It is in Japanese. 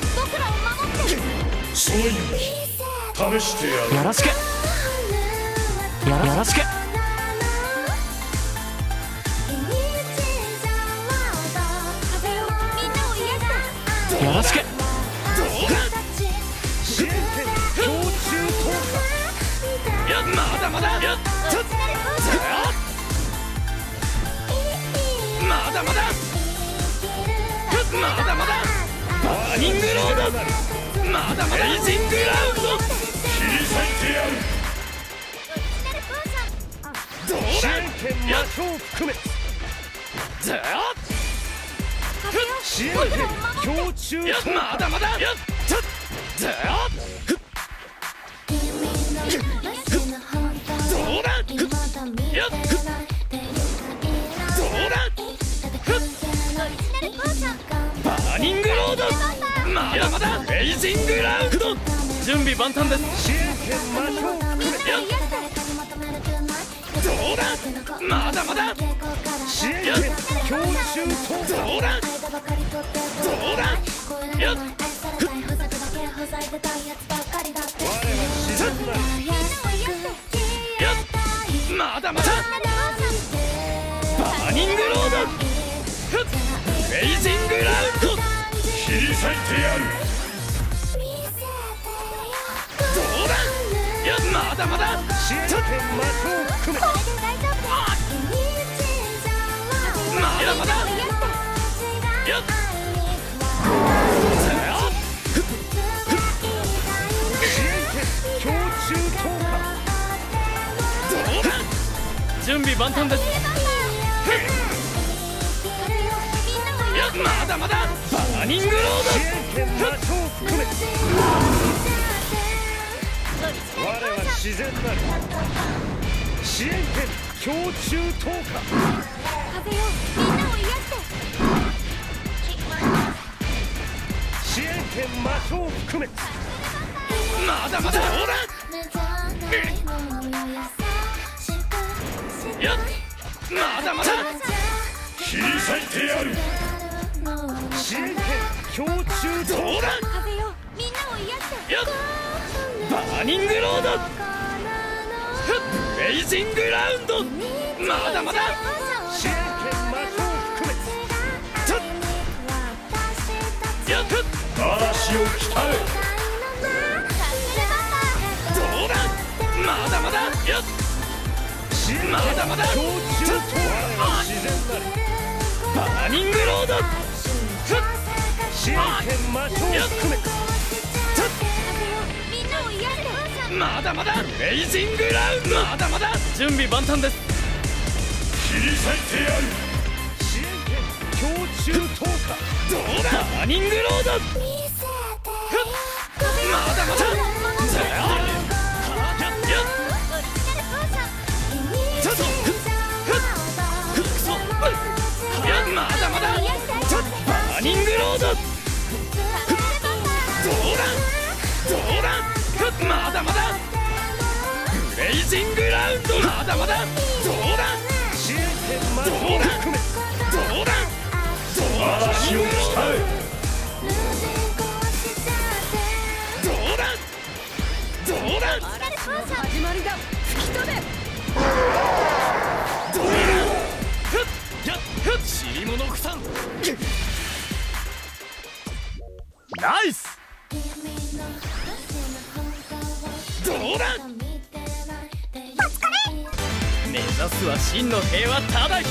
僕らを守って。 その勇気試してやる。 よろしくよろしく。よろしく。 まだまだやっまだまだまだまだバーニングロードまだまだエイジングラウンド切り裂いてやる。 どうだやっ含めざっ支援権強中や突破まだまだやっざっどうだやっどうだバーニングロードまだまだエイジングラウンド準備万端です。 支援権魔法含めどうだまだまだ支援権強中突破どうだどうだやっ我は自然なりやっまだまだバーニングロードエイジングラウンド切り裂いてやる。 どうだやっまだまだ支援権魔法含めまだまだやっ支援権強中突破どうだ準備万端です。やっまだまだバーニングロー支援権魔法含め我は自然なり支援権強中突破風よ、みんなを癒して。 支援権魔法含めまだまだどうだやっまだまだ切り裂いてやる。 支援権強中突どうだ風よ、みんなを癒して。 やっバーニングロードエイジングラウンドまだまだ支援権魔法含めやっ嵐を鍛え。 どうだまだまだやっ支援権まだまだ強中突破我は自然なりバーニングロード支援権魔法含めみんなを癒して。 まだまだエイジングラウンドまだまだ準備万端です。 切り裂いてやる。 支援権強中突破どうだバーニングロードまだまだやまだまだバーニングロードどうだどうだまだまだブレイジングラウンドまだまだどうだ支援権魔どうだ法含めどうだどうだ嵐を鍛え。 どうだどうだ始まりだ。吹き飛べ。 どうだやっ尻物草んナイス。 どうだ目指すは真の平和ただ一つ